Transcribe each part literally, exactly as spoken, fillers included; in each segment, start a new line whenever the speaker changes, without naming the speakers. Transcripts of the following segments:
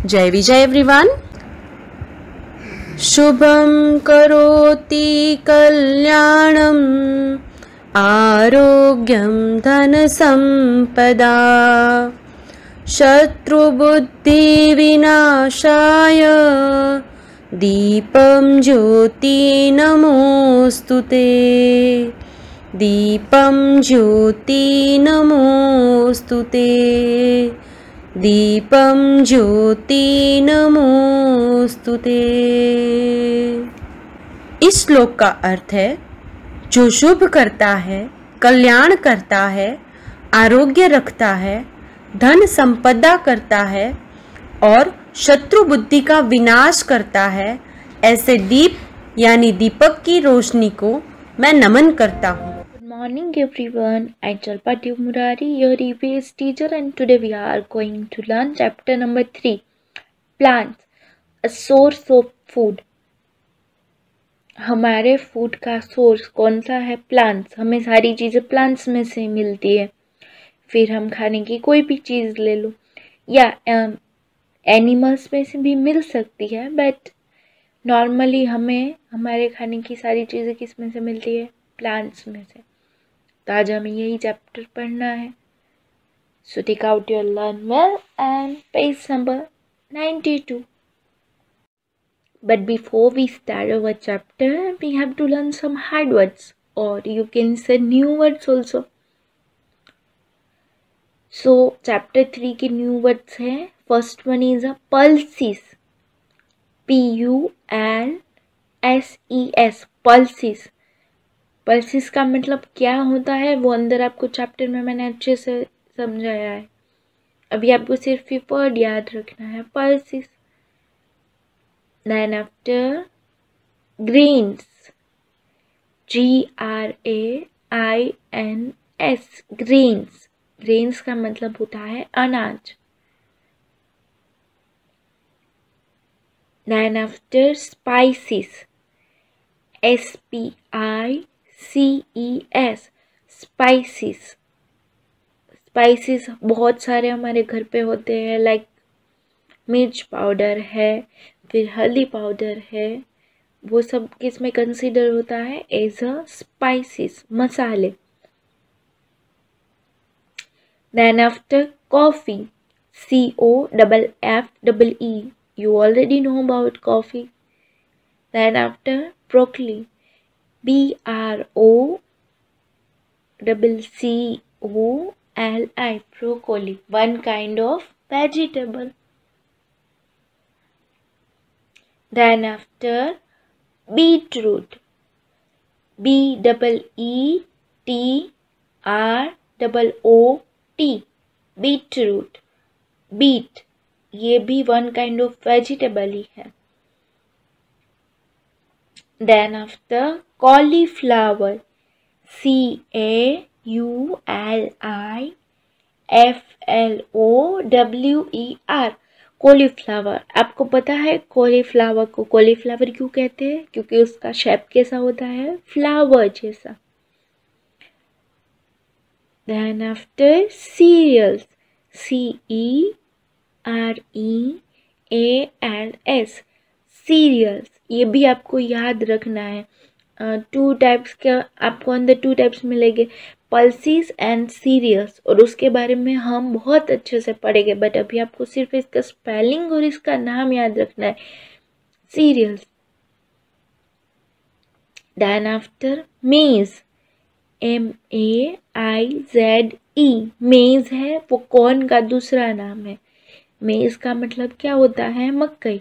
जय विजय एवरीवन। शुभं करोति कल्याणं आरोग्यं धनसंपदा शत्रुबुद्धिविनाशाय दीपं ज्योति नमोस्तुते। दीपं ज्योति नमोस्तुते। दीपं ज्योति नमोस्तुते। इस श्लोक का अर्थ है, जो शुभ करता है, कल्याण करता है, आरोग्य रखता है, धन संपदा करता है और शत्रु बुद्धि का विनाश करता है, ऐसे दीप यानी दीपक की रोशनी को मैं नमन करता हूँ।
Good morning everyone, I am Jalpati Murari, your E V S teacher, and today we are going to learn chapter number three, plants, a source of food. हमारे फूड का सोर्स कौन सा है? प्लांट्स। हमें सारी चीज़ें प्लांट्स में से मिलती है। फिर हम खाने की कोई भी चीज़ ले लो या एनिमल्स में से भी मिल सकती है, बट नॉर्मली हमें हमारे खाने की सारी चीज़ें किस में से मिलती है? प्लांट्स में से। तो आज हमें यही चैप्टर पढ़ना है। So take out your learn well and page number ninety-two. But before we start our chapter, we have to learn some hard words, or you can say new words also. So chapter three के new words हैं. First one is a pulses. P U L S E S. Pulses. Pulses का मतलब क्या होता है वो अंदर आपको चैप्टर में मैंने अच्छे से समझाया है। अभी आपको सिर्फ ये वर्ड याद रखना है, pulses. Then after grains, G R A I N S, grains. Grains का मतलब होता है अनाज। Then after spices, S P I C E S, spices. Spices बहुत सारे हमारे घर पे होते हैं, लाइक मिर्च पाउडर है, फिर हल्दी पाउडर है, वो सब किस में कंसीडर होता है? एज अ स्पाइसिस, मसाले। Then after coffee, C O double F double E, you already know about coffee. Then after broccoli, B R O double C O L I, broccoli, one kind of vegetable. Then after beetroot, B double E T R double O T, beetroot, beet, ये भी one kind of vegetable ही है. Then after cauliflower, C A U L I F L O W E R, cauliflower। आपको पता है cauliflower को cauliflower क्यों कहते हैं? क्योंकि उसका शेप कैसा होता है? फ्लावर जैसा। Then after cereals, C E R E A L S, cereals। ये भी आपको याद रखना है। टू uh, टाइप्स के आपको अंदर टू टाइप्स मिलेंगे, पल्सिस एंड सीरियल्स, और उसके बारे में हम बहुत अच्छे से पढ़ेंगे, बट अभी आपको सिर्फ इसका स्पेलिंग और इसका नाम याद रखना है, cereals. Then after maize, M A I Z E, maize है वो कॉर्न का दूसरा नाम है। मेज का मतलब क्या होता है? मकई।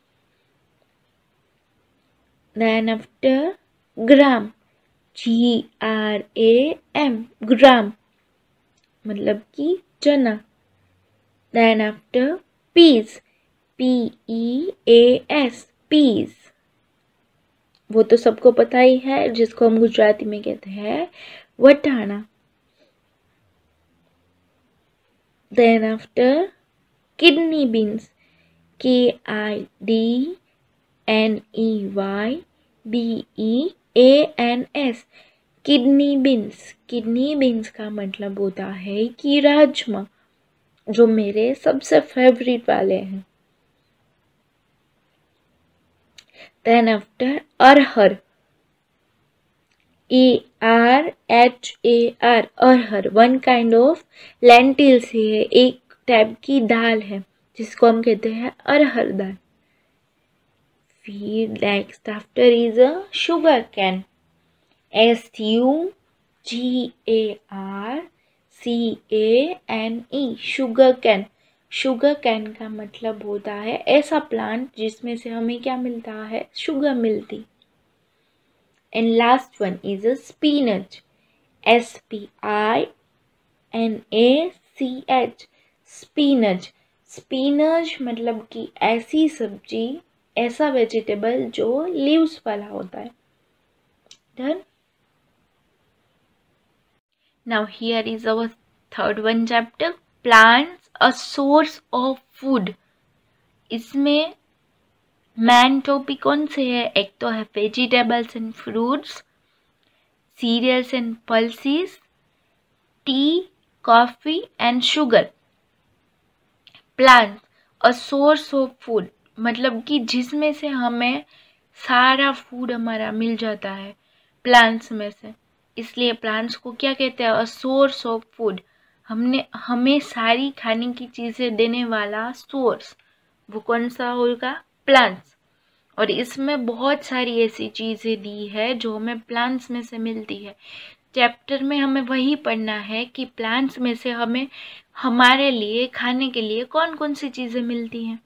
Then after gram, G R A M, ग्राम मतलब कि चना। Then after peas, P E A S, peas, वो तो सबको पता ही है, जिसको हम गुजराती में कहते हैं वटाना। Then after kidney beans, K I D N E Y B E A N S, kidney beans. Kidney beans का मतलब होता है कि राजमा, जो मेरे सबसे फेवरेट वाले हैं। Then after arhar, A R H A R, arhar one kind of lentils है, एक टाइप की दाल है जिसको हम कहते हैं अरहर दाल। फिर next after is a sugarcane, S U G A R C A N E, sugarcane. Sugarcane का मतलब होता है ऐसा प्लांट जिसमें से हमें क्या मिलता है, शुगर मिलती। And last one is a spinach, S P I N A C H, spinach. Spinach मतलब कि ऐसी सब्जी, ऐसा वेजिटेबल जो लीव्स वाला होता है। Done. Now here is our third one chapter, plants a source of food। इसमें मैन टॉपिक कौन से है, एक तो है vegetables and fruits, cereals and pulses, tea, coffee and sugar. Plants a source of food मतलब कि जिसमें से हमें सारा फूड हमारा मिल जाता है प्लांट्स में से, इसलिए प्लांट्स को क्या कहते हैं, अ सोर्स ऑफ फूड। हमने हमें सारी खाने की चीज़ें देने वाला सोर्स वो कौन सा होगा, प्लांट्स। और इसमें बहुत सारी ऐसी चीज़ें दी है जो हमें प्लांट्स में से मिलती है। चैप्टर में हमें वही पढ़ना है कि प्लांट्स में से हमें हमारे लिए खाने के लिए कौन कौन सी चीज़ें मिलती हैं।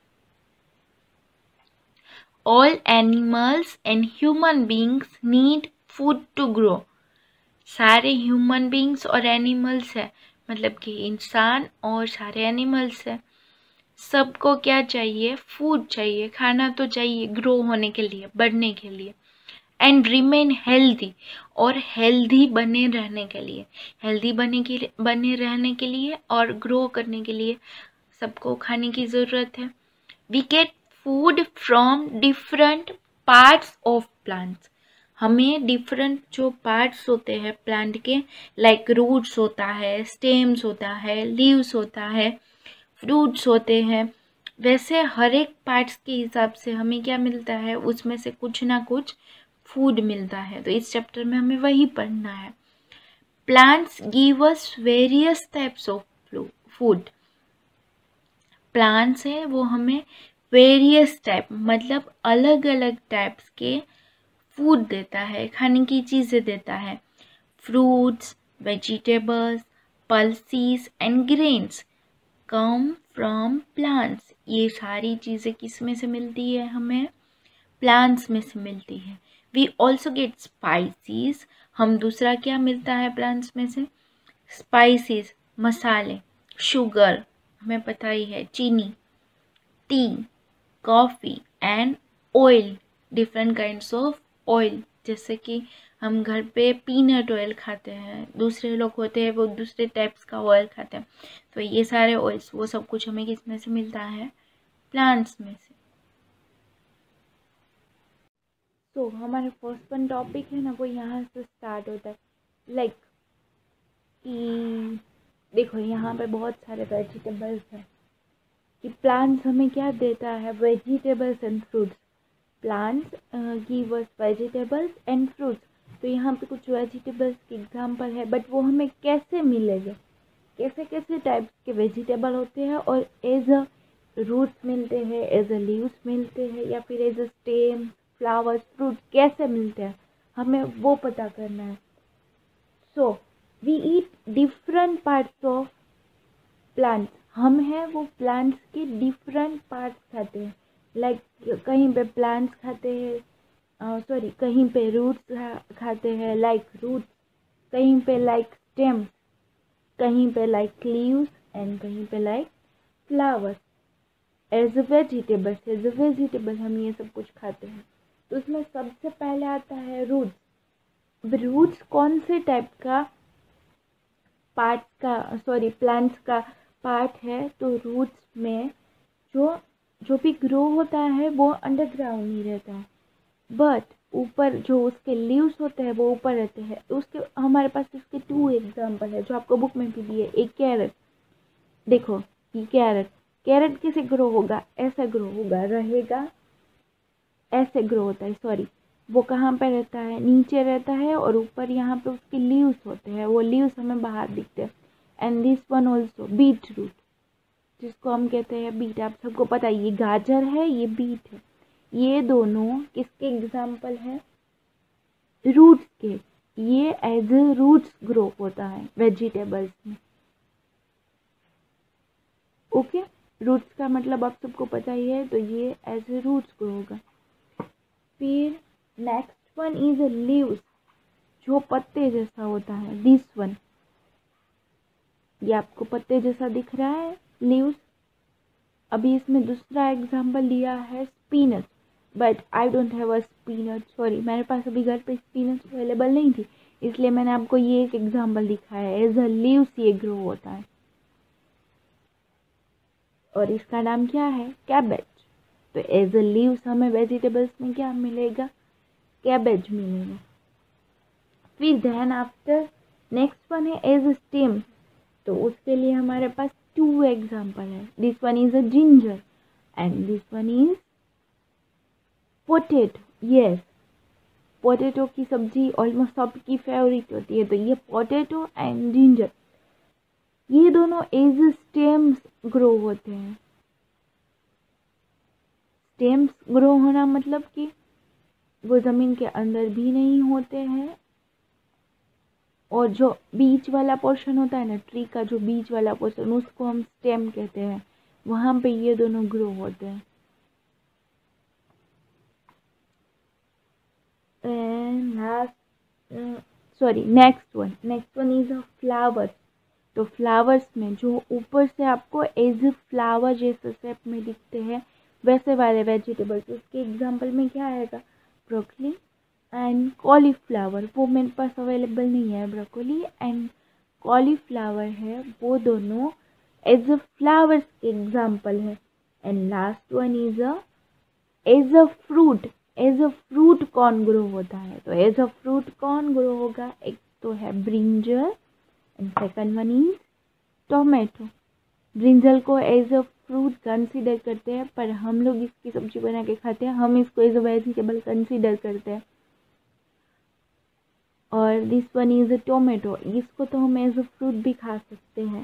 All animals and human beings need food to grow। सारे ह्यूमन बींग्स और एनिमल्स है, मतलब कि इंसान और सारे एनिमल्स है, सबको क्या चाहिए, फूड चाहिए, खाना तो चाहिए ग्रो होने के लिए, बढ़ने के लिए। एंड रिमेन हेल्दी, और हेल्दी बने रहने के लिए, हेल्दी बने के बने रहने के लिए और ग्रो करने के लिए सबको खाने की ज़रूरत है। We get food from different parts of plants. हमें डिफरेंट जो पार्ट्स होते हैं प्लांट के, लाइक रूट्स होता है, स्टेम्स होता है, लीव्स होता है, फ्रूट्स होते हैं, वैसे हर एक पार्ट्स के हिसाब से हमें क्या मिलता है, उसमें से कुछ ना कुछ फूड मिलता है। तो इस चैप्टर में हमें वही पढ़ना है। Plants give us various types of food. Plants है वो हमें वेरियस टाइप मतलब अलग अलग टाइप्स के फूड देता है, खाने की चीज़ें देता है। Fruits, vegetables, pulses and grains come from plants. ये सारी चीज़ें किस में से मिलती है, हमें प्लांट्स में से मिलती है। वी ऑल्सो गेट स्पाइसीज, हम दूसरा क्या मिलता है प्लांट्स में से, स्पाइसीज मसाले, शुगर हमें पता ही है, चीनी, tea, coffee and oil, different kinds of oil, जैसे कि हम घर पे पीनट ऑयल खाते हैं, दूसरे लोग होते हैं वो दूसरे टाइप्स का ऑयल खाते हैं। तो ये सारे ऑयल्स वो सब कुछ हमें किस में से मिलता है, प्लांट्स में से। तो हमारा फर्स्ट वन टॉपिक है ना वो यहाँ से स्टार्ट होता है। लाइक कि देखो यहाँ पे बहुत सारे वेजिटेबल्स हैं कि प्लांट्स हमें क्या देता है, vegetables and fruits. Plants give us vegetables and fruits. तो यहाँ पे कुछ वेजिटेबल्स के एग्जांपल है, बट वो हमें कैसे मिलेंगे, कैसे कैसे टाइप्स के वेजिटेबल होते हैं और एज अ रूट्स मिलते हैं, एज अ लीव्स मिलते हैं, या फिर as a stem, flowers, fruit कैसे मिलते हैं, हमें वो पता करना है। So we eat different parts of plants. हम हैं वो प्लांट्स के डिफरेंट पार्ट्स खाते हैं। लाइक like, कहीं पे प्लांट्स खाते हैं, सॉरी कहीं पे रूट्स खा, खाते हैं लाइक रूट्स, कहीं पे लाइक स्टेम, कहीं पे लाइक लीव्स एंड कहीं पे like flowers. As a vegetables, as a vegetable हम ये सब कुछ खाते हैं। तो उसमें सबसे पहले आता है रूट्स। रूट्स कौन से टाइप का पार्ट का, सॉरी प्लांट्स का पार्ट है। तो रूट्स में जो जो भी ग्रो होता है वो अंडरग्राउंड ही रहता है, बट ऊपर जो उसके लीव्स होते हैं वो ऊपर रहते हैं। उसके हमारे पास इसके टू एग्जांपल है जो आपको बुक में भी दिए। एक कैरेट, देखो ये कैरेट, कैरेट कैसे ग्रो होगा, ऐसा ग्रो होगा, रहेगा ऐसे ग्रो होता है, सॉरी वो कहाँ पे रहता है, नीचे रहता है और ऊपर यहाँ पे उसके लीव्स होते हैं, वो लीव्स हमें बाहर दिखते हैं। And this one also beetroot, जिसको हम कहते हैं बीट, आप सबको पता है ये गाजर है, ये बीट है। ये दोनों किसके एग्जाम्पल है, रूट्स के। ये एज ए रूट्स ग्रो होता है वेजिटेबल्स में। ओके, रूट्स का मतलब आप सबको पता ही है, तो ये एज ए रूट्स ग्रो होगा। फिर नेक्स्ट वन इज लीव्स, जो पत्ते जैसा होता है, दिस वन, ये आपको पत्ते जैसा दिख रहा है लीव्स। अभी इसमें दूसरा एग्जांपल लिया है spinach, but I don't have a spinach, sorry मेरे पास अभी घर पे स्पिनच अवेलेबल नहीं थी, इसलिए मैंने आपको ये एक एग्जांपल दिखाया है। एज अ लीव्स ये ग्रो होता है और इसका नाम क्या है, कैबेज। तो एज अ लीव्स हमें वेजिटेबल्स में क्या मिलेगा, कैबेज मिलेगा। फिर देन आफ्टर नेक्स्ट वन है एज अ स्टेम, तो उसके लिए हमारे पास टू एग्जाम्पल है। This one is a ginger and this one is potato. Yes, potato की सब्जी ऑलमोस्ट सबकी फेवरेट होती है, तो ये पोटैटो एंड जिंजर, ये दोनों एज स्टेम्स ग्रो होते हैं। स्टेम्स ग्रो होना मतलब कि वो ज़मीन के अंदर भी नहीं होते हैं, और जो बीच वाला पोर्शन होता है ना ट्री का, जो बीच वाला पोर्शन, उसको हम स्टेम कहते हैं, वहाँ पे ये दोनों ग्रो होते हैं। And last sorry next one next one is a flower. तो फ्लावर्स में जो ऊपर से आपको एज ए फ्लावर जैसे शेप में दिखते हैं वैसे वाले वेजिटेबल्स, उसके एग्जांपल में क्या आएगा, ब्रोकली एंड कॉलीफ्लावर। वो मेरे पास अवेलेबल नहीं है, ब्रोकली एंड कॉलीफ्लावर है, वो दोनों एज अ फ्लावर्स के एग्जांपल है। And last one is a as a fruit. As a fruit कौन ग्रो होता है, तो एज अ फ्रूट कौन ग्रो होगा, एक तो है brinjal and second one is tomato. Brinjal को एज अ फ्रूट कंसीडर करते हैं, पर हम लोग इसकी सब्जी बना के खाते हैं, हम इसको एज अ वेजिटेबल कंसीडर करते हैं। और this one is a tomato, इसको तो हम एज अ फ्रूट भी खा सकते हैं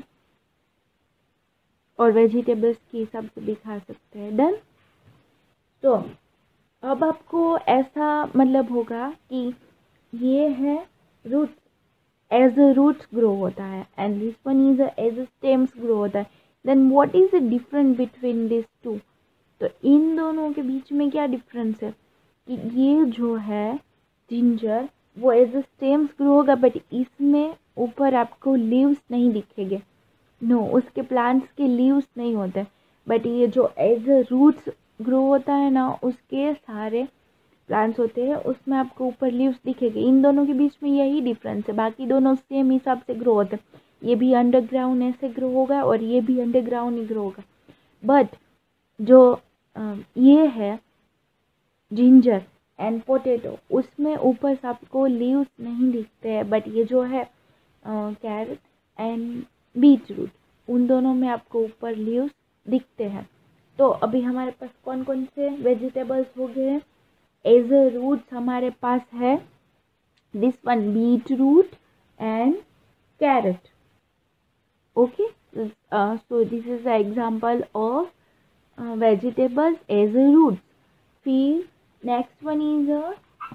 और वेजिटेबल्स के हिसाब से भी खा सकते हैं। डन। तो अब आपको ऐसा मतलब होगा कि ये है roots, as a roots grow होता है, and this one is as a stems grow होता है। Then what is the difference between this two, तो इन दोनों के बीच में क्या डिफरेंस है कि ये जो है जिंजर वो एज अ स्टेम्स ग्रो होगा, बट इसमें ऊपर आपको लीव्स नहीं दिखेंगे, नो no, उसके प्लांट्स के लीव्स नहीं होते, बट ये जो एज अ रूट्स ग्रो होता है ना, उसके सारे प्लांट्स होते हैं, उसमें आपको ऊपर लीव्स दिखेंगे। इन दोनों के बीच में यही डिफरेंस है, बाकी दोनों सेम हिसाब से ग्रो होते हैं। ये भी अंडरग्राउंड ऐसे ग्रो होगा और ये भी अंडरग्राउंड ही ग्रो होगा, बट जो आ, ये है जिंजर एंड पोटैटो, उसमें ऊपर से आपको लीव्स नहीं दिखते हैं, बट ये जो है कैरेट एंड बीट रूट, उन दोनों में आपको ऊपर लीव्स दिखते हैं। तो अभी हमारे पास कौन कौन से वेजिटेबल्स हो गए हैं, एज अ रूट्स हमारे पास है this one beet root and carrot. Okay, so this is the example of vegetables as a roots. फिर next one is a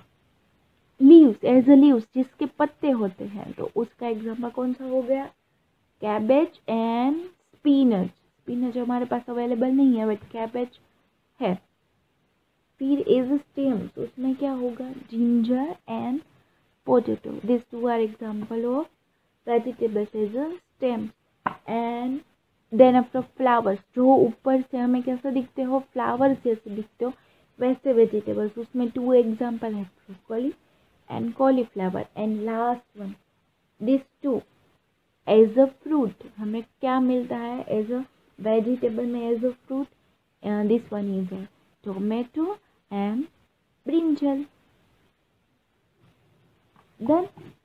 leaves, as a leaves जिसके पत्ते होते हैं, तो उसका एग्जांपल कौन सा हो गया, कैबेज एंड स्पिनच। स्पिनच हमारे पास अवेलेबल नहीं है, बट कैबेज है। फिर एज स्टेम्स, उसमें क्या होगा, ginger and potato. This two are example of vegetables as a stems. And then after flowers, जो ऊपर से हमें कैसे दिखते हो, फ्लावर्स जैसे दिखते हो वैसे वेजिटेबल्स, उसमें टू एग्जांपल है, broccoli and cauliflower. And last one this two as a fruit, हमें क्या मिलता है एज अ वेजिटेबल में, as a fruit, this one is a tomato and brinjal. Then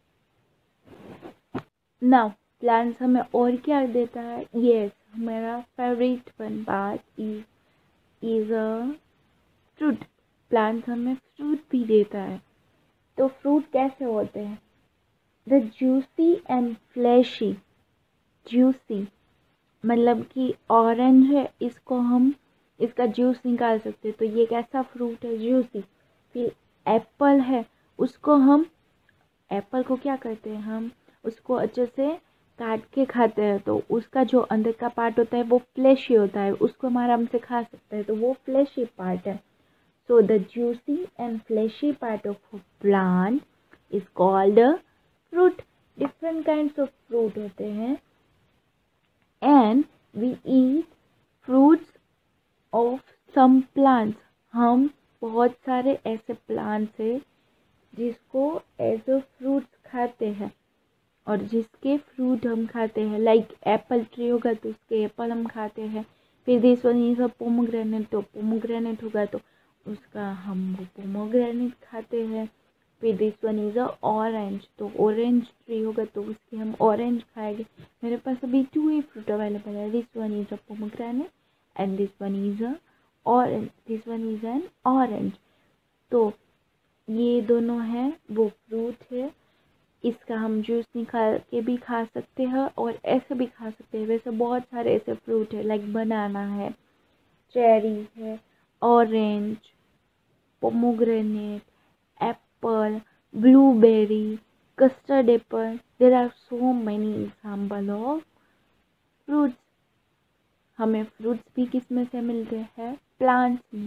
now plants हमें और क्या देता है, यस हमारा favourite one part is is a fruit. Plants हमें फ्रूट भी देता है। तो फ्रूट कैसे होते हैं? The juicy and fleshy. Juicy मतलब कि ऑरेंज है, इसको हम इसका जूस निकाल सकते हैं, तो ये कैसा फ्रूट है? जूसी। फिर एप्पल है, उसको हम एप्पल को क्या करते हैं? हम उसको अच्छे से काट के खाते हैं, तो उसका जो अंदर का पार्ट होता है वो फ्लैशी होता है, उसको हम आराम से खा सकते हैं, तो वो फ्लैशी पार्ट है। So the juicy and fleshy part of plant is called fruit. Different kinds of fruit होते हैं and we eat fruits of some plants. हम बहुत सारे ऐसे प्लांट्स हैं जिसको एज अ फ्रूट्स खाते हैं, और जिसके फ्रूट हम खाते हैं, लाइक एप्पल ट्री होगा तो उसके एप्पल हम खाते हैं। फिर this one is a pomegranate, तो पोमोग्रेनेट होगा तो उसका हम वो पोमोग्रेनेट खाते हैं। फिर this one is a orange, तो ऑरेंज ट्री होगा तो उसके हम ऑरेंज खाएंगे। मेरे पास अभी टू ही फ्रूट अवेलेबल है, this one is a pomegranate and this one is a orange, this one is an orange. तो ये दोनों हैं वो फ्रूट है, इसका हम जूस निकाल के भी खा सकते हैं और ऐसे भी खा सकते हैं। वैसे बहुत सारे ऐसे फ्रूट है, लाइक बनाना है, चेरी है, orange, pomegranate, apple, blueberry, custard apple. There are so many example of fruits. हमें फ्रूट्स भी किस में से मिलते हैं? प्लांट्स में।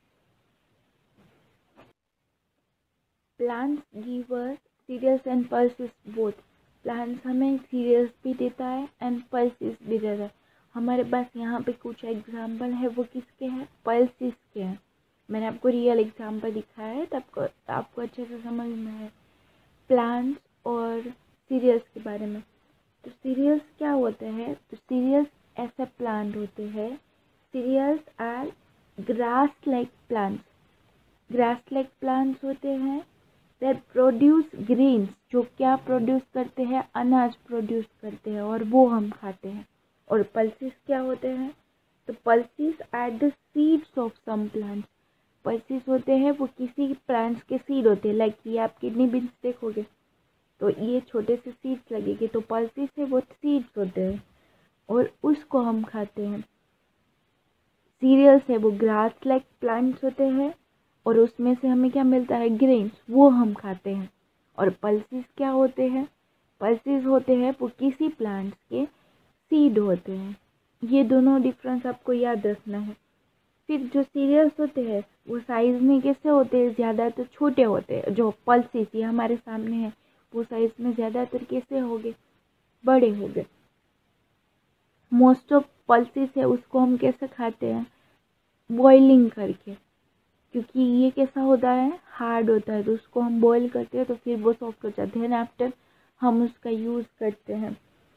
Plants give us cereals and pulses both. Plants हमें सीरियल्स भी देता है एंड पल्सेस भी देता है। हमारे पास यहाँ पे कुछ एग्जाम्पल है, वो किसके हैं? पल्सेस के हैं। मैंने आपको रियल एग्जाम्पल दिखाया है, तब को आपको अच्छे से समझ में है प्लांट्स और सीरियल्स के बारे में। तो सीरियल्स क्या होते हैं? तो सीरियल्स ऐसे प्लांट होते हैं, cereals are grass like plants. Grass like plants होते हैं दैट प्रोड्यूस ग्रेन्स, जो क्या प्रोड्यूस करते हैं? अनाज प्रोड्यूस करते हैं और वो हम खाते हैं। और पल्सेस क्या होते हैं? तो pulses are the seeds of some plants. Pulses होते हैं वो किसी प्लांट्स के सीड होते हैं, लाइक ये आप किडनी बीन्स देखोगे तो ये छोटे से सीड्स लगेंगे, तो पल्सेस है वो सीड्स होते हैं और उसको हम खाते हैं। सीरियल्स है वो ग्रास लाइक प्लांट्स होते हैं और उसमें से हमें क्या मिलता है? ग्रेन्स, वो हम खाते हैं। और पल्सेस क्या होते हैं? पल्सेस होते हैं वो किसी प्लांट्स के सीड होते हैं। ये दोनों डिफरेंस आपको याद रखना है। फिर जो सीरियल्स होते हैं वो साइज में कैसे होते हैं? ज़्यादातर छोटे होते हैं। जो पल्सेस ये हमारे सामने है वो साइज में ज़्यादातर कैसे होंगे? बड़े होंगे। मोस्ट ऑफ पल्सेस है उसको हम कैसे खाते हैं? बॉइलिंग करके, क्योंकि ये कैसा होता है? हार्ड होता है, तो उसको हम बॉईल करते हैं तो फिर वो सॉफ्ट हो जाते हैं, आफ्टर हम उसका यूज़ करते हैं।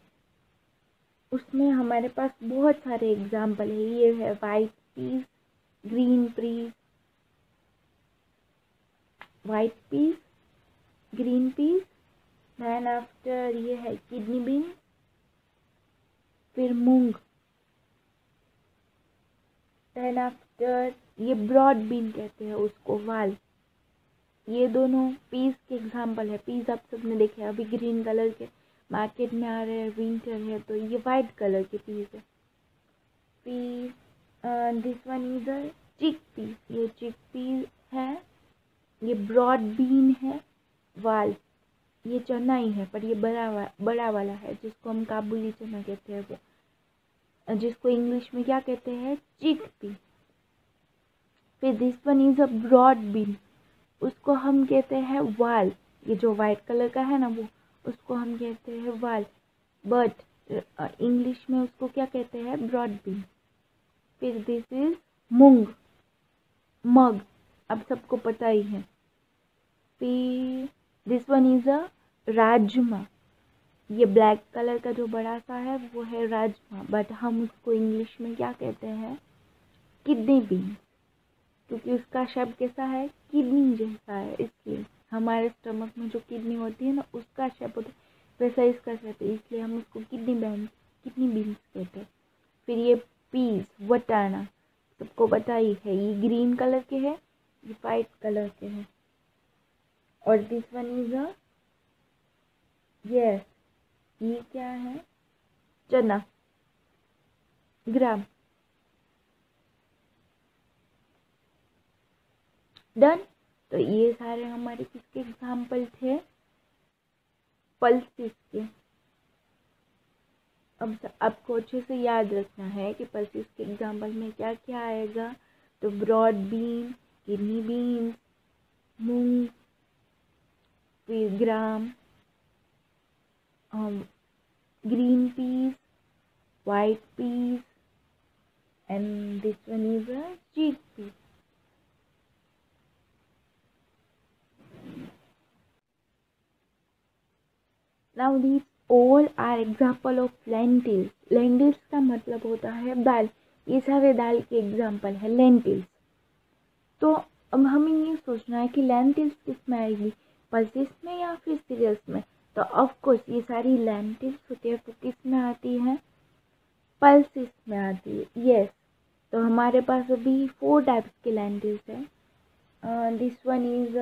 उसमें हमारे पास बहुत सारे एग्जाम्पल है। ये है white peas, green peas, white peas, green peas, then after ये है किडनी बीन, फिर मूंग, दैन आफ्टर ये ब्रॉड बीन कहते हैं उसको, वाल। ये दोनों पीस के एग्जाम्पल है। पीस आप सबने देखे अभी ग्रीन कलर के मार्केट में आ रहे हैं, विंटर है तो ये वाइट कलर के पीस है। Peas, this one is a chick peas, ये चिक पीस है। ये ब्रॉड बीन है, वाल। ये चना ही है पर ये बड़ा वा, बड़ा वाला है जिसको हम काबुली चना कहते हैं, वो जिसको इंग्लिश में क्या कहते हैं? Chick pea. फिर this one is a broad bean, उसको हम कहते हैं वाल। ये जो वाइट कलर का है ना वो, उसको हम कहते हैं वाल, बट इंग्लिश में उसको क्या कहते हैं? Broad bean. फिर दिस इज मूंग, मग, अब सबको पता ही है। फिर this one is a rajma, ये ब्लैक कलर का जो बड़ा सा है वो है राजमा, बट हम उसको इंग्लिश में क्या कहते हैं? किडनी बीन, क्योंकि उसका शेप कैसा है? किडनी जैसा है, इसलिए हमारे स्टमक में जो किडनी होती है ना उसका शेप होता है, वैसा इसका शेप है, इसलिए हम उसको किडनी बीन किडनी बीन्स कहते हैं। फिर ये पीस, वटाना, सबको पता ही है, ये ग्रीन कलर के है ये वाइट कलर के हैं। और this one is a yes, ये क्या है? चना, ग्राम। डन। तो ये सारे हमारे किसके एग्जाम्पल थे? पल्सेस के। अब आपको अच्छे से याद रखना है कि पल्सेस के एग्जाम्पल में क्या क्या आएगा। तो broad bean, kidney beans, moong, फिर gram, green peas, white peas, and this one is a chickpea. Now these all are example of lentils. Lentils का मतलब होता है दाल। ये सारे दाल के एग्जाम्पल है lentils। तो अब हमें ये सोचना है कि lentils किस में आएगी, पल्सेस में या फिर सीरियल्स में। तो ऑफ कोर्स ये सारी lentils होती है तो किस में आती है? पल्सेस में आती है। यस, तो हमारे पास अभी फोर टाइप्स के लेंटिल्स हैं। दिस वन इज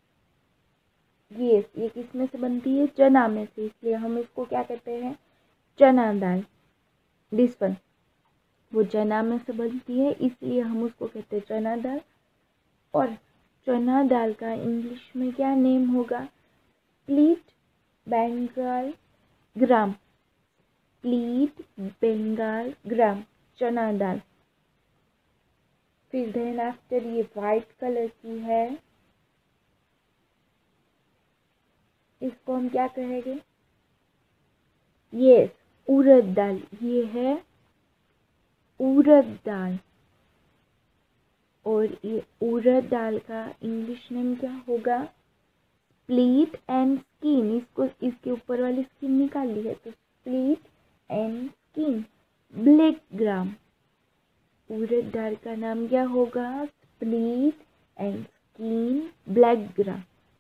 यस, ये किस में से बनती है? चना में से, इसलिए हम इसको क्या कहते हैं? चना दाल। दिस वन वो चना में से बनती है इसलिए हम उसको कहते हैं चना दाल। और चना दाल का इंग्लिश में क्या नेम होगा? Split Bengal gram. Split Bengal gram, chana dal. फिर देन आफ्टर ये वाइट कलर की है, इसको हम क्या कहेंगे? यस, उड़द दाल। ये है उड़द दाल। और ये उड़द दाल का इंग्लिश नेम क्या होगा? Split and skin. इसको इसके ऊपर वाली स्किन निकाल ली है तो split and skin, black gram. Urad dal का नाम क्या होगा? Split and skin, black gram.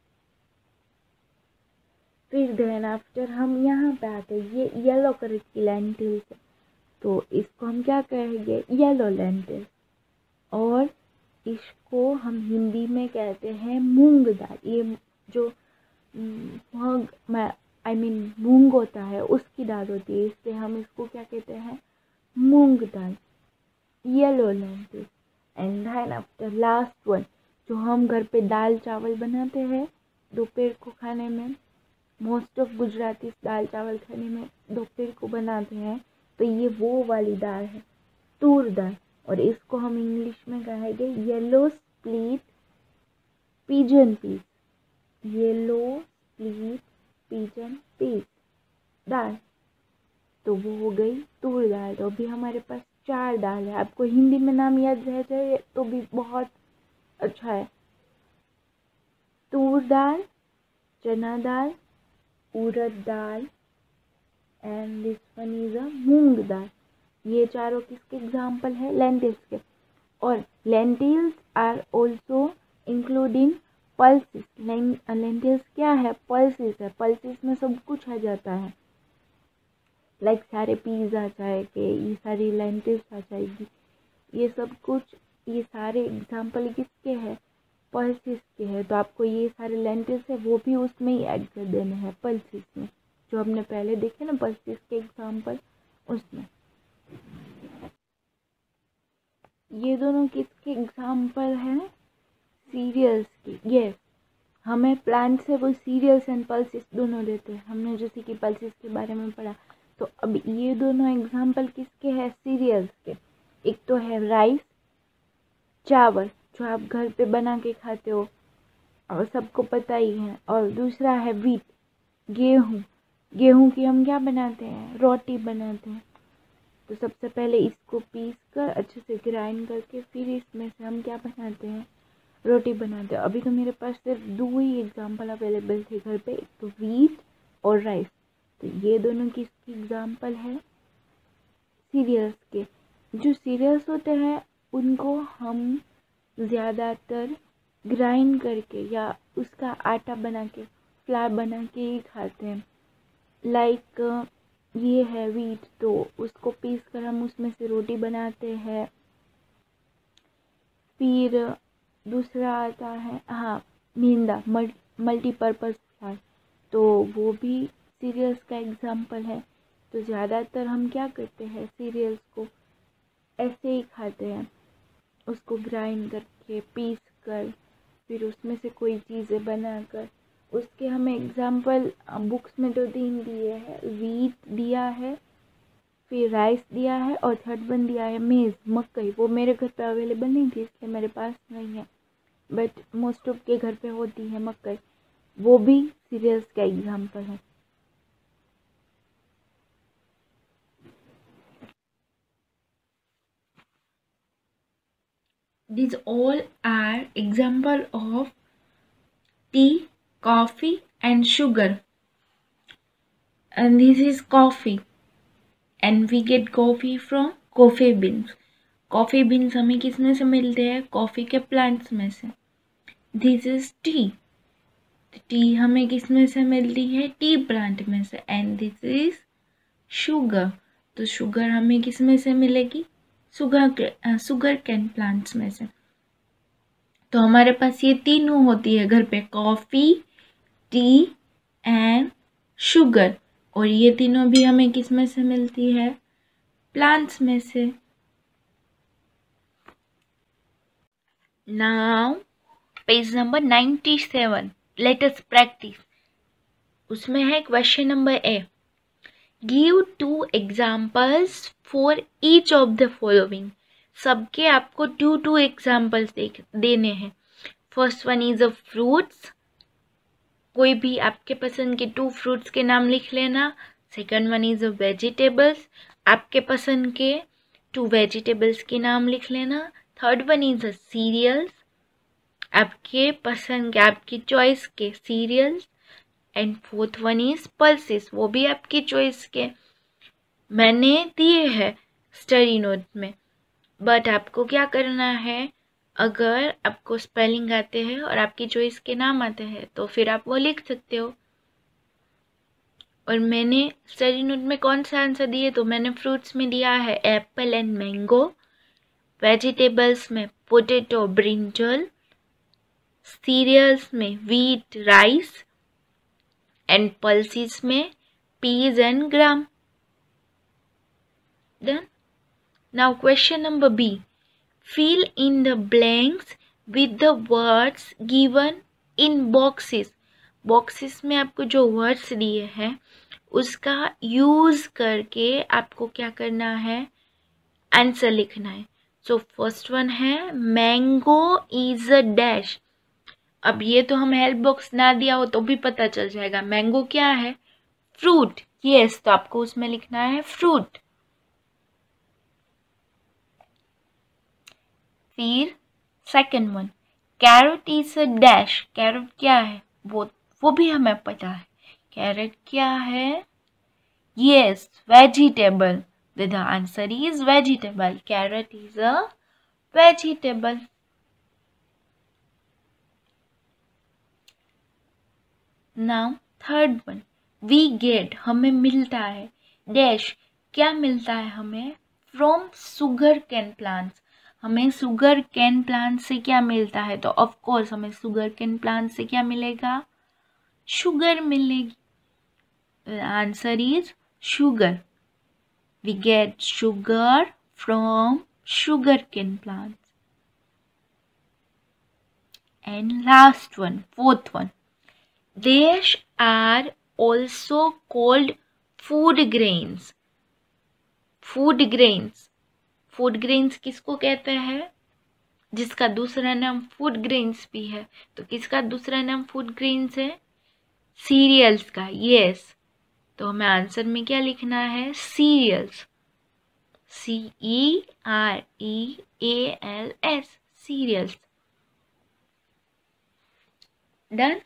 फिर देन आफ्टर हम यहाँ पे आते हैं, ये येलो कलर की लेंटिल्स है तो इसको हम क्या कहेंगे? Yellow lentil. और इसको हम हिंदी में कहते हैं मूंग दाल। ये जो मूंग में आई मीन मूंग होता है उसकी दाल होती है, इसलिए हम इसको क्या कहते हैं? Moong dal, yellow lentil. And then after last one, जो हम घर पे दाल चावल बनाते हैं दोपहर को खाने में, मोस्ट ऑफ गुजराती दाल चावल खाने में दोपहर को बनाते हैं, तो ये वो वाली दाल है, तूर दाल। और इसको हम इंग्लिश में कहेंगे yellow split pigeon peas. Yellow split pigeon peas dal, तो वो हो गई तूर दाल। तो अभी हमारे पास चार दाल है। आपको हिंदी में नाम याद रह जाए तो भी बहुत अच्छा है। Toor dal, chana dal, urad dal and this one is a moong dal. ये चारों किसके एग्जाम्पल है? लेंटिल्स के। और lentils are also including pulses. Lentils क्या है? पल्सेस है। पल्सेस में सब कुछ आ जाता है, लाइक like सारे पीस आ जाएंगे, ये सारी लेंटिल्स आ जाएगी, ये सब कुछ। ये सारे एग्जाम्पल किसके हैं? पल्सेस के हैं। तो आपको ये सारे लेंटिल्स है वो भी उसमें ही ऐड कर देने हैं, पल्सेस में, जो हमने पहले देखे ना पल्सेस के एग्जाम्पल, उसमें। ये दोनों किसके एग्जाम्पल हैं? सीरियल्स के। यस, हमें प्लांट से वो सीरियल्स एंड पल्सेस दोनों देते हैं। हमने जैसे कि पल्सेस के बारे में पढ़ा, तो अब ये दोनों एग्जाम्पल किसके हैं? सीरियल्स के। एक तो है राइस, चावल, जो आप घर पे बना के खाते हो और सबको पता ही है। और दूसरा है व्हीट, गेहूँ। गेहूँ की हम क्या बनाते हैं? रोटी बनाते हैं। तो सबसे पहले इसको पीस कर अच्छे से ग्राइंड करके फिर इसमें से हम क्या बनाते हैं? रोटी बनाते हैं। अभी तो मेरे पास सिर्फ दो ही एग्जाम्पल अवेलेबल थे घर पे, एक तो व्हीट और राइस। तो ये दोनों किसकी एग्जाम्पल है? सीरियल्स के। जो सीरियल्स होते हैं उनको हम ज़्यादातर ग्राइंड करके या उसका आटा बना के, फ्लावर बना के ही खाते हैं। लाइक like, ये है व्हीट, तो उसको पीस कर हम उसमें से रोटी बनाते हैं। फिर दूसरा आता है हाँ मींदा, मल्टीपर्पज़ प्लांट, तो वो भी सीरियल्स का एग्जाम्पल है। तो ज़्यादातर हम क्या करते हैं, सीरियल्स को ऐसे ही खाते हैं, उसको ग्राइंड करके पीस कर फिर उसमें से कोई चीज़ें बनाकर। उसके हमें एग्जाम्पल बुक्स में दो तीन दिए हैं, वीट दिया है, फिर राइस दिया है, और थर्ड वन दिया है मेज़, मकई। वो मेरे घर पे अवेलेबल नहीं थी इसलिए मेरे पास नहीं है, बट मोस्ट ऑफ के घर पे होती है मकई। वो भी सीरियल्स का एग्जाम्पल है। These all are example of tea, coffee and sugar. And this is coffee. And we get coffee from coffee beans. Coffee beans हमें किस में से मिलते हैं, कॉफ़ी के प्लांट्स में से। दिस इज टी, टी हमें किस में से मिलती है, टी प्लांट में से। एंड दिस इज शुगर, तो शुगर हमें किस में से मिलेगी, शुगर शुगर कैन प्लांट्स में से। तो हमारे पास ये तीनों होती है घर पे, कॉफ़ी, टी एंड शुगर, और ये तीनों भी हमें किस में से मिलती है, प्लांट्स में से। Now page number ninety seven, let us practice. उसमें है question number A, give two examples for each of the following. सबके आपको टू टू एग्जाम्पल्स देने हैं। First one is a fruits, कोई भी आपके पसंद के टू फ्रूट्स के नाम लिख लेना। Second one is a vegetables, आपके पसंद के टू वेजिटेबल्स के नाम लिख लेना। Third one is a cereals, आपके पसंद के, आपकी चॉइस के cereals. And fourth one is pulses, वो भी आपकी चॉइस के, मैंने दिए हैं स्टडी नोट में, बट आपको क्या करना है, अगर आपको स्पेलिंग आते हैं और आपकी चॉइस के नाम आते हैं तो फिर आप वो लिख सकते हो। और मैंने स्टडी नोट में कौन सा आंसर दिए, तो मैंने फ्रूट्स में दिया है एप्पल एंड मैंगो, वेजिटेबल्स में पोटैटो ब्रिंजल, सीरियल्स में व्हीट राइस, एंड पल्सेस में peas and gram. Done. Now question number B, fill in the blanks with the words given in boxes। Boxes में आपको जो words दिए हैं उसका use करके आपको क्या करना है, आंसर लिखना है। सो फर्स्ट वन है मैंगो इज अ डैश। अब ये तो हम हेल्प बॉक्स ना दिया हो तो भी पता चल जाएगा, मैंगो क्या है, फ्रूट। यस, तो आपको उसमें लिखना है फ्रूट। फिर second one, carrot is a dash. Carrot क्या है, वो वो भी हमें पता है, कैरेट क्या है, yes vegetable. The answer is vegetable, carrot is a vegetable. Now third one, we get, हमें मिलता है, डैश क्या मिलता है हमें, फ्रॉम शुगर कैन प्लांट्स। हमें शुगर कैन प्लांट से क्या मिलता है, तो ऑफ कोर्स हमें शुगर कैन प्लांट से क्या मिलेगा, शुगर मिलेगी। Answer is sugar, we get sugar from sugar cane plants. And last one, fourth one, These are also called food grains। food grains, food grains किसको कहते हैं, जिसका दूसरा नाम फूड ग्रेन्स भी है। तो किसका दूसरा नाम फूड ग्रेन्स है, सीरियल्स का। यस, तो हमें आंसर में क्या लिखना है, cereals, C E R E A L S, cereals. Done.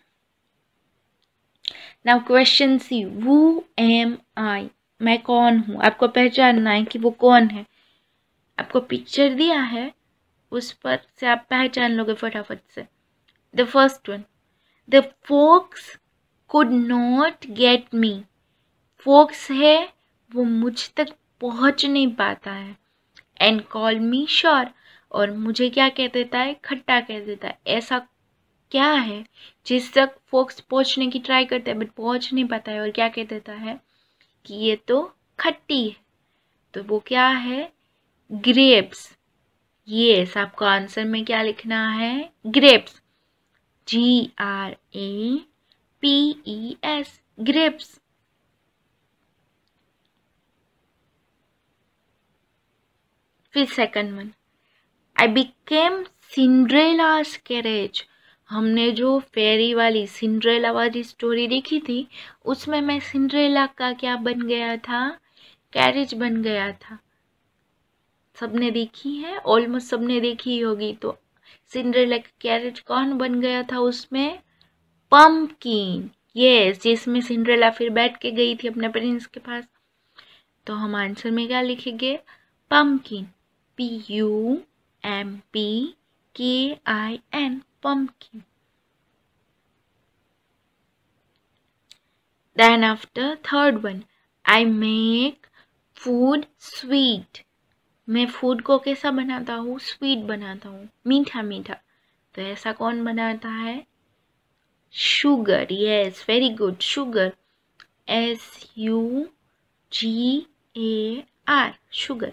Now question C, who am I, मैं कौन हूँ। आपको पहचानना है कि वो कौन है। आपको पिक्चर दिया है, उस पर से आप पहचान लोगे फटाफट से। The first one, the fox could not get me. Fox है, वो मुझ तक पहुँच नहीं पाता है। एंड कॉल मी श्योर, और मुझे क्या कह देता है, खट्टा कह देता है। ऐसा क्या है जिस तक फोक्स पहुंचने की ट्राई करता है बट पहुंच नहीं पाता है और क्या कह देता है कि ये तो खट्टी है। तो वो क्या है, ग्रेप्स। यस, आपको आंसर में क्या लिखना है, grapes, G R A P E S, grapes. फिर second one, I became Cinderella's carriage. हमने जो फेरी वाली सिंड्रेला वाली स्टोरी देखी थी उसमें मैं सिंड्रेला का क्या बन गया था, कैरेज बन गया था। सबने देखी है, ऑलमोस्ट सबने देखी ही होगी। तो सिंड्रेला का कैरेज कौन बन गया था उसमें, पम्पकिन। यस, जिसमें सिंड्रेला फिर बैठ के गई थी अपने प्रिंस के पास। तो हम आंसर में क्या लिखेंगे, pumpkin, P U M P K I N, pumpkin. Then after third one, I make food sweet. मैं फूड को कैसा बनाता हूँ, स्वीट बनाता हूँ, मीठा मीठा। तो ऐसा कौन बनाता है, sugar. Yes, very good, sugar, S U G A R, sugar.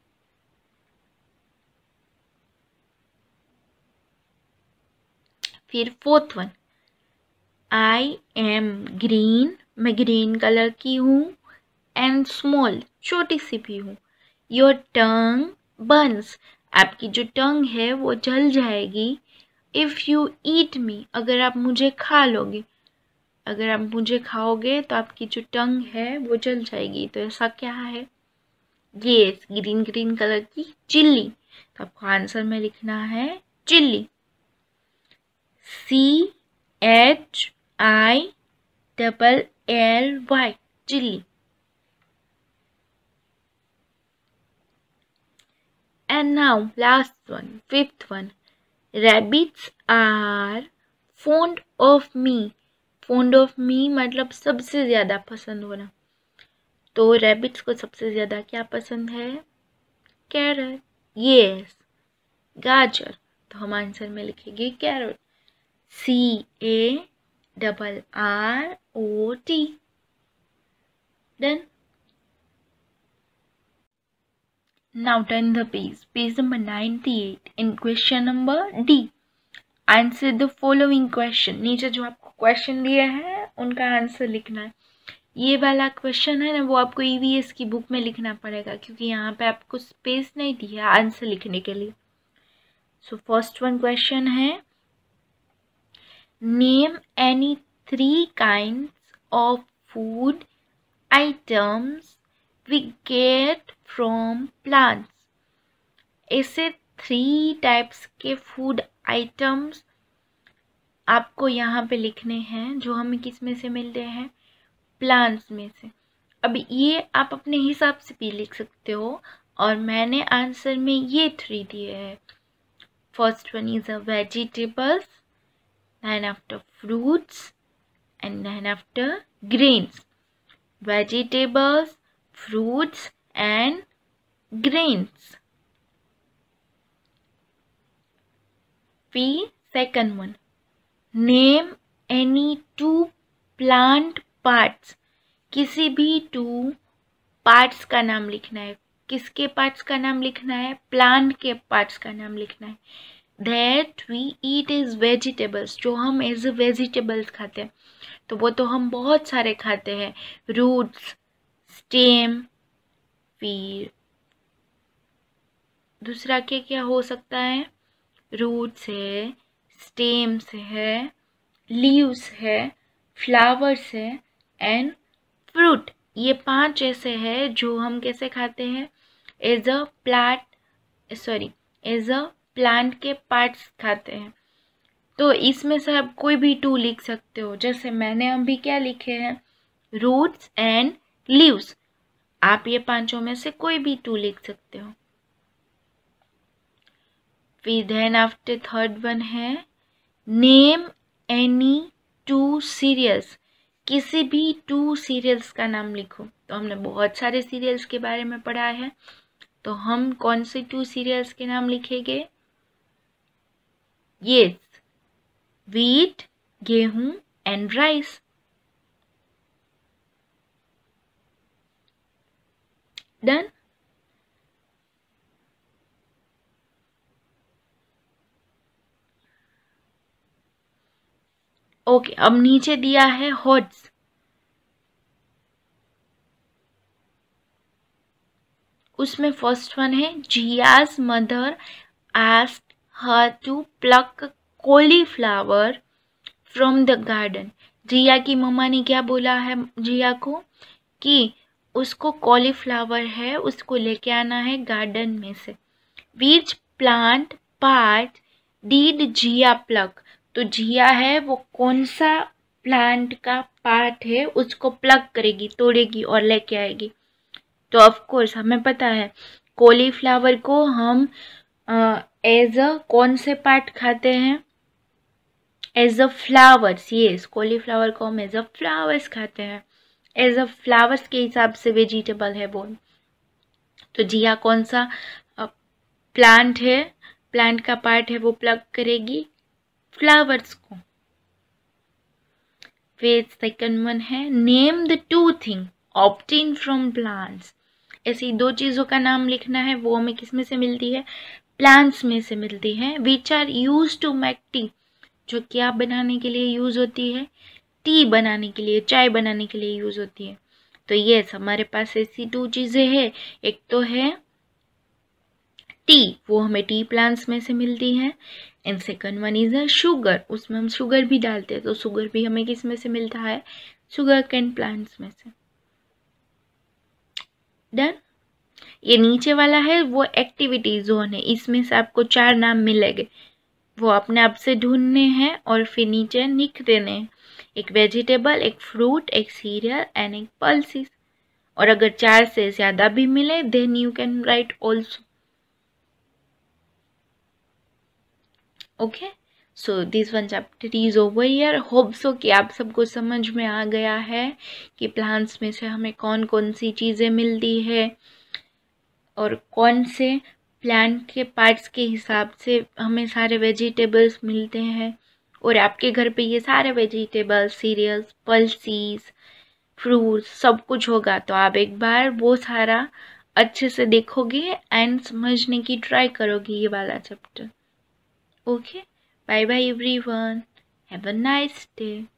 फिर fourth one, I am green, मैं ग्रीन कलर की हूँ, एंड स्मॉल, छोटी सी भी हूँ। योर टंग बर्न्स, आपकी जो टंग है वो जल जाएगी। इफ़ यू ईट मी, अगर आप मुझे खा लोगे, अगर आप मुझे खाओगे तो आपकी जो टंग है वो जल जाएगी। तो ऐसा क्या है, ये ग्रीन ग्रीन कलर की चिल्ली। तो आपको आंसर में लिखना है chilli, C H I double L Y, chilli. And now last one, fifth one, rabbits are fond of me. Fond of me मतलब सबसे ज़्यादा पसंद होना। तो रैबिट्स को सबसे ज़्यादा क्या पसंद है, कैरट। यस, गाजर। तो हम आंसर में लिखेंगे carrot, C A double R O T. Done. Now turn the page, page number ninety-eight. In question number D, answer the following question. नीचे जो आपको क्वेश्चन दिए हैं उनका आंसर लिखना है। ये वाला क्वेश्चन है ना, वो आपको ई वी एस की बुक में लिखना पड़ेगा क्योंकि यहाँ पे आपको स्पेस नहीं दी है आंसर लिखने के लिए। सो फर्स्ट वन क्वेश्चन है, name any three kinds of food items we get from plants. ऐसे थ्री टाइप्स के फूड आइटम्स आपको यहाँ पे लिखने हैं जो हमें किस में से मिलते हैं, प्लांट्स में से। अब ये आप अपने हिसाब से भी लिख सकते हो और मैंने आंसर में ये थ्री दिए हैं। First one is a vegetables, then after fruits and then after grains. Vegetables, fruits and grains. P second one, name any two plant parts. किसी भी टू पार्ट्स का नाम लिखना है। किसके पार्ट्स का नाम लिखना है, प्लांट के पार्ट्स का नाम लिखना है। That we eat is vegetables, जो हम एज ए वेजिटेबल्स खाते हैं। तो वो तो हम बहुत सारे खाते हैं, रूट्स, स्टेम, फिर दूसरा क्या क्या हो सकता है, रूट्स है, स्टेम्स है, लीव्स है, फ्लावर्स है एंड फ्रूट। ये पांच ऐसे हैं जो हम कैसे खाते हैं, as a plant, sorry as a plant के पार्ट्स खाते हैं। तो इसमें से आप कोई भी टू लिख सकते हो, जैसे मैंने अभी क्या लिखे हैं, रूट्स एंड लीव्स। आप ये पांचों में से कोई भी टू लिख सकते हो। फिर देन आफ्टर थर्ड वन है, नेम एनी टू सीरियल्स। किसी भी टू सीरियल्स का नाम लिखो। तो हमने बहुत सारे सीरियल्स के बारे में पढ़ा है। तो हम कौन से टू सीरियल्स के नाम लिखेंगे? यस, व्हीट, गेहूं एंड राइस। डन। ओके, अब नीचे दिया है हॉट्स। उसमें फर्स्ट वन है Jiya's mother asked her to pluck cauliflower from the garden। Jiya की मम्मा ने क्या बोला है जिया को कि उसको कॉलीफ्लावर है उसको लेके आना है गार्डन में से। Which plant part did Jiya pluck? तो जिया है वो कौन सा प्लांट का पार्ट है उसको प्लक करेगी, तोड़ेगी और लेके आएगी। तो ऑफ कोर्स हमें पता है कॉलीफ्लावर को हम एज अ कौन से पार्ट खाते हैं? As a flowers. Yes, cauliflower को हम एज अ फ्लावर्स खाते हैं, एज अ फ्लावर्स के हिसाब से वेजिटेबल है वो। तो जिया कौन सा प्लांट है, प्लांट का पार्ट है वो प्लग करेगी? फ्लावर्स को। फिर सेकंड वन है name the two thing obtain from plants. ऐसी दो चीज़ों का नाम लिखना है, वो हमें किस में से मिलती है? प्लांट्स में से मिलती है। Which are use to make tea, जो क्या बनाने के लिए यूज होती है? टी बनाने के लिए, चाय बनाने के लिए यूज होती है। तो यस, हमारे पास ऐसी दो चीज़ें हैं। एक तो है टी, वो हमें टी प्लांट्स में से मिलती है। And second one is a sugar, उसमें हम शुगर भी डालते हैं। तो शुगर भी हमें किस में से मिलता है? शुगर कैन प्लांट्स में से। डन। ये नीचे वाला है वो एक्टिविटी जोन है, इसमें से आपको चार नाम मिलेंगे, वो अपने आप से ढूंढने हैं और फिर नीचे लिख देने हैं। एक वेजिटेबल, एक फ्रूट, एक सीरियल एंड एक पल्सेस। और अगर चार से ज़्यादा भी मिले then you can write also. Okay, so this one chapter is over here. Hope so कि आप सबको समझ में आ गया है कि प्लांट्स में से हमें कौन कौन सी चीज़ें मिलती है और कौन से प्लांट के पार्ट्स के हिसाब से हमें सारे वेजिटेबल्स मिलते हैं। और आपके घर पे ये सारे वेजिटेबल्स, सीरियल्स, पल्सीज, फ्रूट्स सब कुछ होगा। तो आप एक बार वो सारा अच्छे से देखोगे एंड समझने की ट्राई करोगे ये वाला chapter. Okay, bye bye everyone, have a nice day.